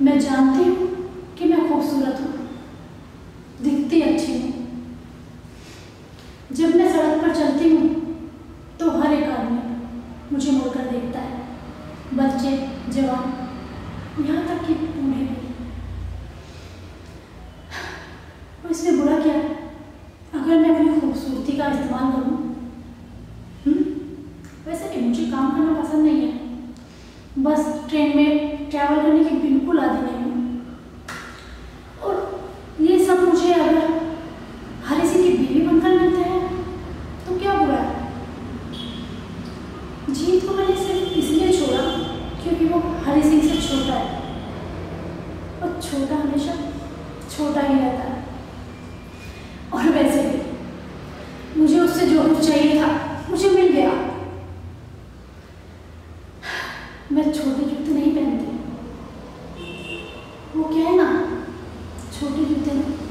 मैं जानती हूँ कि मैं खूबसूरत हूँ, दिखती अच्छी हूँ। जब मैं सड़क पर चलती हूँ तो हर एक आदमी मुझे मुड़कर देखता है, बच्चे, जवान, यहाँ तक कि बूढ़े भी। और इसमें बुरा क्या है अगर मैं अपनी खूबसूरती का इस्तेमाल करूँ? वैसे भी मुझे काम करना पसंद नहीं है, बस ट्रेन में ट्रैवल करने की बिल्कुल आदी नहीं हूँ। और ये सब मुझे अगर हरी सिंह की बीवी बनकर मिलते हैं तो क्या बुरा है? जीत को मैंने सिर्फ इसलिए छोड़ा क्योंकि वो हरी सिंह से छोटा है, और छोटा हमेशा छोटा ही रहता है। और वैसे भी मुझे उससे जो कुछ चाहिए था मुझे मिल गया। मैं छोटे जूते नहीं पहनती, वो क्या है ना, छोटे जूते